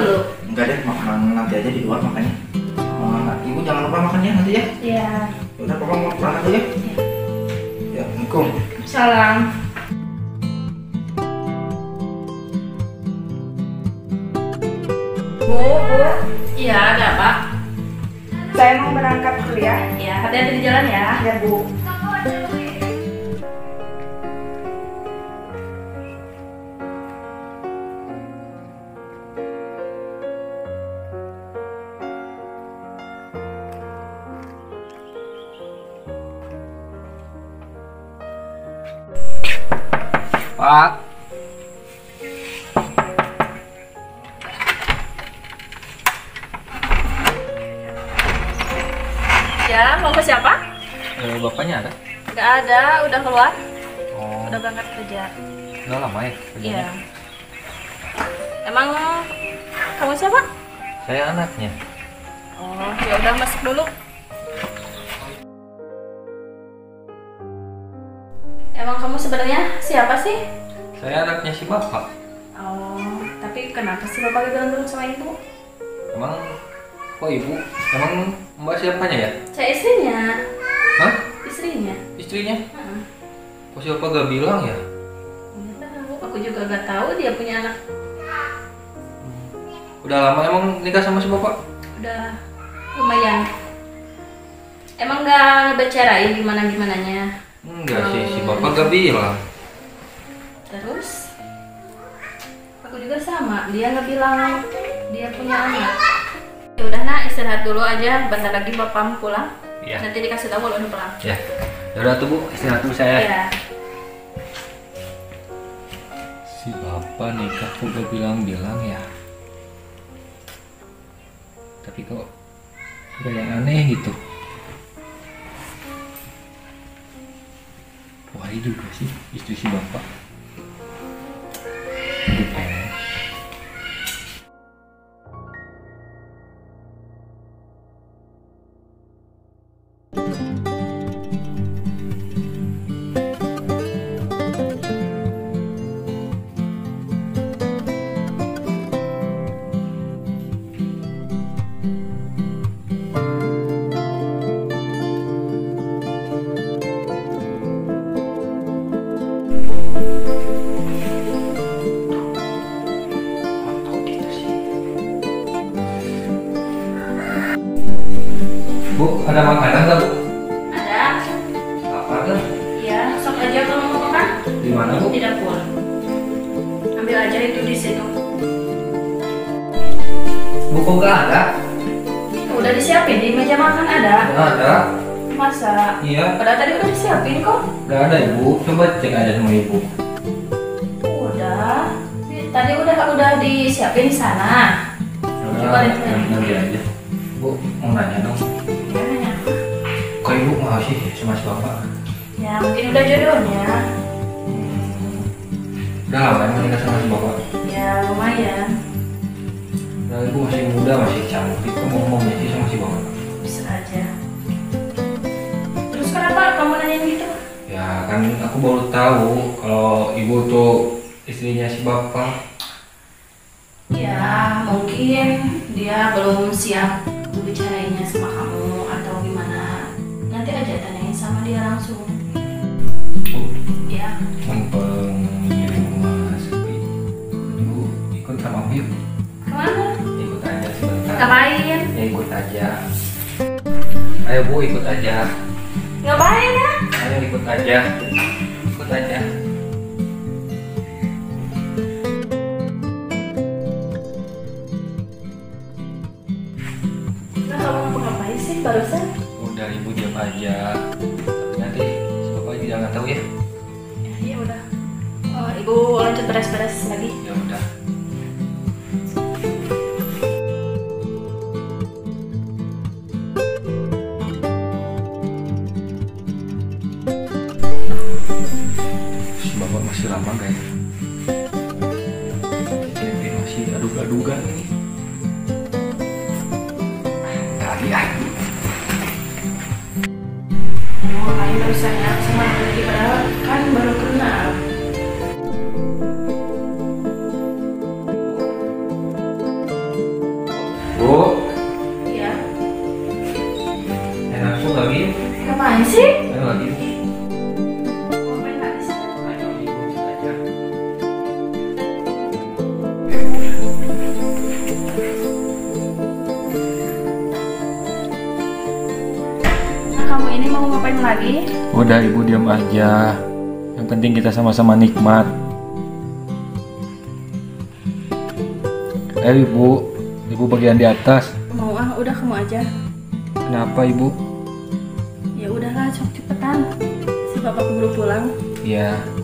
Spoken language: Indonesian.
dulu? Enggak deh, makan nanti aja di luar makannya. Ibu jangan lupa makan ya nanti ya. Iya. Udah, papa mau pulang dulu ya. Iya. Ya, Assalamualaikum. Salam. Bu, Iya, ada apa? saya mau berangkat kuliah. Ya, hati-hati di jalan ya. Ya, Bu. Pak. Ya, mau ke siapa? Bapaknya ada? Nggak ada, udah keluar. Oh, Udah berangkat kerja. udah lama ya kerjanya? Iya. Emang kamu siapa? Saya anaknya. Oh, ya udah masuk dulu. Emang kamu sebenarnya siapa sih? Saya anaknya si bapak. Oh, tapi kenapa sih bapak bilang sama ibu? Emang kok ibu? Emang mbak siapanya ya? Saya istrinya. Hah? Istrinya. Istrinya? Heeh. Kok si bapak gak bilang ya? Nggak tahu. Aku juga nggak tahu dia punya anak. Udah lama emang nikah sama si bapak? Udah lumayan. Emang nggak ngebicarain gimana-gimananya? Enggak sih, si bapak gak bilang. Terus aku juga sama, dia nggak bilang dia punya anak. Ya udah nak, istirahat dulu aja, bentar lagi bapakmu pulang. Iya. Nanti dikasih tahu kalau udah pulang. Ya, udah tuh Bu, istirahat dulu saya. Ya. Si bapak nikah kok gak bilang-bilang ya? Tapi kok gak yang aneh gitu. Wah, itu juga sih istri si bapak. Aduh, Bu, ada makanan nggak Bu? Ada? Apa tuh? Ya, sok aja kalau mau makan. Di mana Bu? Di dapur. Ambil aja itu di situ. Bu kok nggak ada? Udah disiapin di meja makan ada. Nggak ada. Masa? Iya. Padahal tadi udah disiapin kok. Nggak ada Ibu. Coba cek aja sama Ibu. Udah. Tadi udah disiapin di sana. Coba lihat lagi. Nanti aja. Bu, mau nanya dong. Ya, nanya. Kok Ibu mau sih sama si bapak? Ya mungkin udah jodohnya. Udah lama emang nikah sama si bapak? Ya lumayan. Udah Ibu masih muda, masih cantik. Kok mau sih sama si bapak? Bisa aja. Terus kenapa kamu nanyain gitu? Ya kan aku baru tahu kalau Ibu tuh istrinya si bapak. Ya mungkin dia belum siap berbicarainya sama kamu atau gimana. Nanti aja tanyain sama dia langsung. Bu, Ya. mumpung di rumah sepi, Ibu ikut sama aku yuk. Kemana? Ikut aja sebentar. Ngapain? Ya ikut aja. Ayo Bu, ikut aja. Ngapain ya? Ayo ikut aja. Ikut aja. Nah, kamu mau ngapain sih barusan? Udah Ibu diam aja. Tapi nanti si bapak jangan tahu ya. Ya udah. Oh, ibu lanjut beres-beres lagi. Ya udah. Si bapak masih lama gak ya? Ini masih aduga-aduga nih. Lagi ah. Oh, ngapain barusan ya sama lagi padahal kan baru kenal. Bu, Iya. enak tuh lagi. Ngapain sih? Ayo lagi. Ngapain lagi sih? Ayo ibu aja. Nah, kamu ini mau ngapain lagi? Udah ibu diam aja. Yang penting kita sama-sama nikmat. Ibu bagian di atas. Mau udah kamu aja. Kenapa ibu? Ya udahlah, cepetan. Si bapak keburu pulang. Ya,